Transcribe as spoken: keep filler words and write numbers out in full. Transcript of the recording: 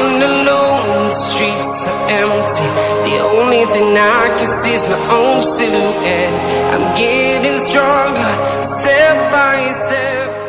walking alone, the streets are empty. The only thing I can see is my own silhouette. I'm getting stronger, step by step.